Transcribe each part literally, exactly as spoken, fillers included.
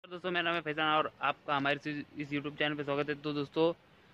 दोस्तों मेरा नाम है फैजान और आपका हमारे इस यूट्यूब चैनल पे स्वागत है। तो दोस्तों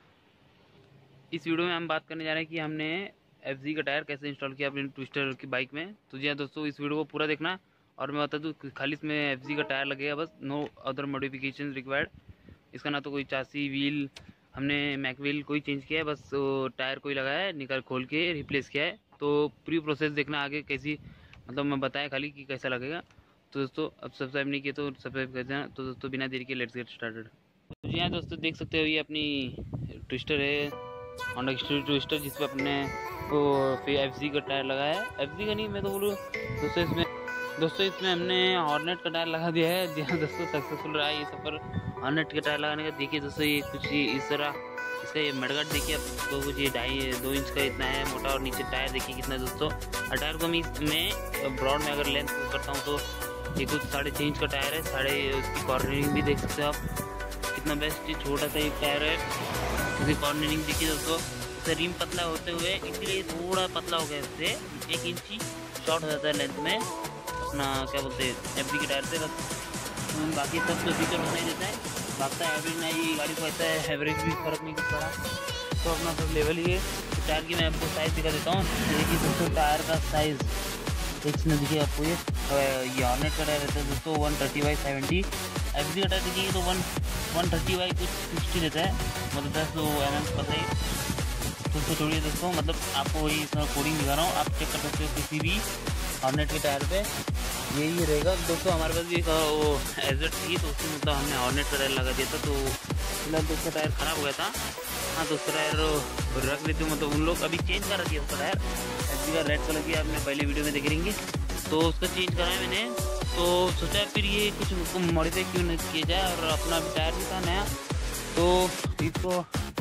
इस वीडियो में हम बात करने जा रहे हैं कि हमने एफ जी का टायर कैसे इंस्टॉल किया अपनी ट्विस्टर की बाइक में। तो जी हाँ दोस्तों, इस वीडियो को पूरा देखना। और मैं बता दूँ खाली इसमें एफ जी का टायर लगेगा, बस नो अदर मॉडिफिकेशन रिक्वायर्ड। इसका ना तो कोई चासी व्हील हमने मैक व्हील कोई चेंज किया है, बस टायर कोई लगाया है, निकाल खोल के रिप्लेस किया है। तो पूरी प्रोसेस देखना आगे कैसी, मतलब मैं बताया खाली कि कैसा लगेगा। तो दोस्तों अब सब्सक्राइब नहीं किया तो सब्सक्राइब कर देना। तो दोस्तों बिना देरी के लेट्स गेट स्टार्टेड। तो जी हाँ दोस्तों, देख सकते हो ये अपनी ट्विस्टर है, होंडा की ट्विस्टर, जिस पर अपने वो फिर एफ जी का टायर लगाया है। एफ जी का नहीं, मैं तो बोलूँ दोस्तों इसमें दोस्तों इसमें हमने हॉर्नेट का टायर लगा दिया है। जी हाँ दोस्तों, सक्सेसफुल रहा है ये सफ़र हॉर्नेट के टायर लगाने का। देखिए दोस्तों ये कुछ इस तरह इसका ये मडगाट देखिए आप तो कुछ ये ढाई दो इंच का इतना है मोटा, और नीचे टायर देखिए कितना है दोस्तों। और टायर को मैं ब्रॉड में अगर लेंथ करता हूँ तो ये कुछ साढ़े छः इंच का टायर है। साढ़े उसकी कॉर्नरिंग भी देख सकते हो आप, कितना बेस्ट छोटा सा एक टायर है। इसकी कॉर्नरिंग देखिए दोस्तों, इसका रिम पतला होते हुए इसलिए थोड़ा पतला हो गया, इससे एक इंच ही शॉर्ट हो जाता है लेंथ में अपना क्या बोलते हैं एफ जी के टायर से। बस बाकी सब तो फीचर उतना ही देता है, भागता है एवरेज नहीं, ये गाड़ी को ऐसा है एवरेज भी फर्क नहीं पड़ा, तो अपना सब लेवल ही है। टायर की मैं आपको साइज़ दिखा देता हूँ। देखिए दोस्तों टायर का साइज़ एक में देखिए आपको, ये ये हॉर्नेट का टायर रहता है दोस्तों one thirty by seventy. F G का टायर देखिए तो वन वन थर्टी बाई कुछ सिक्सटी रहता है, मतलब दस दो एम एम पता ही दोस्तों। छोड़िए दोस्तों, मतलब आपको वही इसमें कोडिंग दिखा रहा हूँ, आप चेक कर सकते हो किसी भी हॉर्नेट के टायर पे यही रहेगा दोस्तों। हमारे पास भी वो एजेड थी तो उसमें मतलब हमने हॉर्नेट का टायर लगा दिया था, तो फिलहाल दोस्तों टायर ख़राब हो गया था। हाँ दोस्तों टायर रख लेते हो, मतलब उन लोग अभी चेंज कर रखी है उसका टायर एफ जी का रेड कलर की, आपने पहले वीडियो में देख लेंगे। तो उसका चेंज कराया मैंने, तो सोचा फिर ये कुछ मॉडिफाई क्यों नहीं किया जाए, और अपना भी टायर भी था नया, तो इसको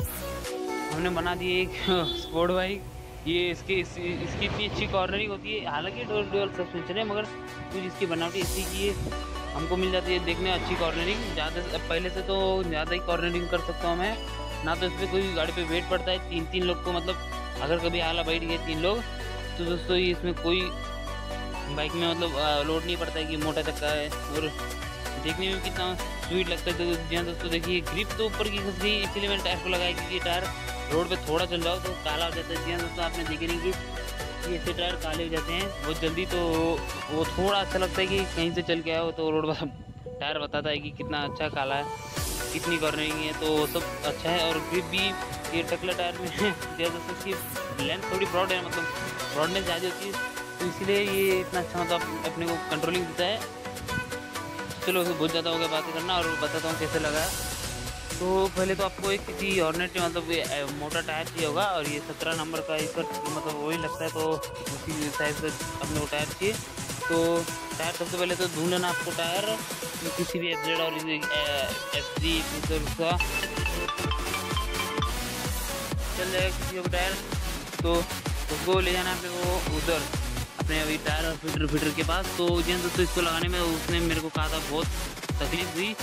हमने बना दी एक स्पोर्ट बाइक। ये इसकी इस, इसकी इतनी अच्छी कॉर्नरिंग होती है, हालांकि डुअल डुअल सस्पेंशन है, मगर कुछ इसकी बनावटी इसी की हमको मिल जाती है देखने अच्छी कॉर्नरिंग। ज़्यादा पहले से तो ज़्यादा ही कॉर्नरिंग कर सकता हूँ मैं, ना तो इस पर कोई गाड़ी पे वेट पड़ता है तीन तीन लोग को, मतलब अगर कभी आला बैठ गए तीन लोग तो दोस्तों ये इसमें कोई बाइक में मतलब लोड नहीं पड़ता है कि मोटा तक का है, और देखने में कितना स्वीट लगता है। तो जी हाँ दोस्तों देखिए ग्रिप तो ऊपर की घस गई, इसलिए मैंने टायर को लगाया क्योंकि टायर रोड पे थोड़ा चल जाओ तो काला हो जाता है। जी हाँ दोस्तों, आपने देखे नहीं कि ये ऐसे टायर काले हो जाते हैं बहुत जल्दी, तो वो थोड़ा अच्छा लगता है कि कहीं से चल के आओ तो रोड पर टायर बताता है कि कितना अच्छा काला है, कितनी कॉर्नरिंग है, तो सब अच्छा है। और ग्रिप भी ये टकला टायर में जी दोस्तों इसकी लेंथ थोड़ी ब्रॉड है, मतलब ब्रॉडनेस ज़्यादा होती है, तो इसलिए ये इतना अच्छा मतलब अपने को कंट्रोलिंग देता है। चलो बहुत ज़्यादा हो गया बातें करना, और बताता हूँ कैसे लगा। तो पहले तो आपको एक किसी हॉर्नेट में मतलब मोटा टायर चाहिए होगा, और ये सत्रह नंबर का इसका मतलब वही लगता है, तो उसी साइज़ का अपने को टायर चाहिए। तो टायर सबसे पहले तो ढूंढ लेना आपको टायर किसी भी एफ जेड और एफ जी उसका चल जाएगा किसी का टायर, तो उसको ले जाना है वो उधर अपने अभी टायर और फिल्टर फिल्टर के पास। तो जिन दोस्तों इसको लगाने में उसने मेरे को कहा था बहुत तकलीफ हुई,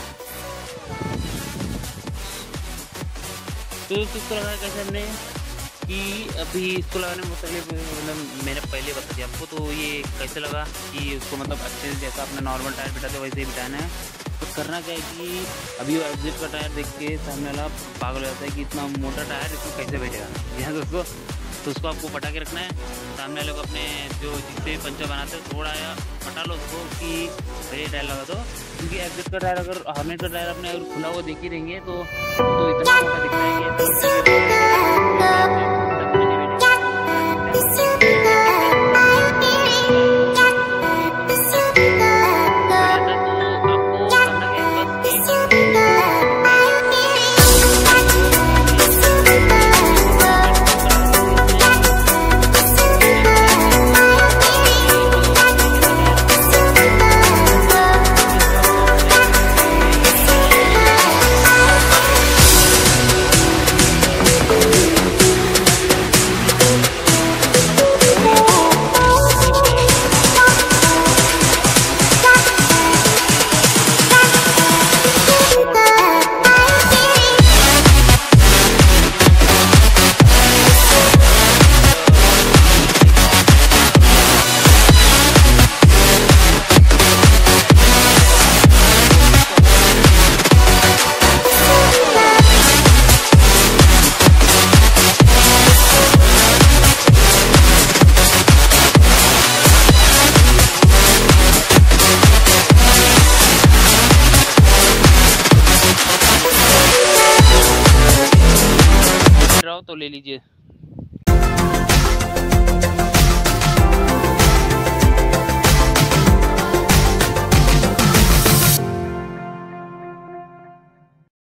तो इसको लगाया कैसे हमने कि अभी इसको लगाने में बहुत तकलीफ हुई, मतलब मैंने पहले बता दिया आपको। तो ये कैसे लगा कि उसको मतलब अच्छे से जैसा अपने नॉर्मल टायर बिठाते वैसे ही बिठाना है। तो करना क्या है कि अभी वो एग्जिट का टायर देख के सामने वाला पागल हो जाता है कि इतना मोटा टायर इसको कैसे बैठेगा। जी हाँ दोस्तों, तो उसको आपको पटा के रखना है, सामने वाले को अपने जो जिससे पंचर बनाते हैं थोड़ा या पटा लो उसको कि सही टायर लगा दो, क्योंकि एग्जिट का टायर अगर हॉर्नेट का टायर अपने अगर खुला हुआ देख ही रहेंगे तो तो इतना मोटा दिख रहा है। तो ले लीजिए।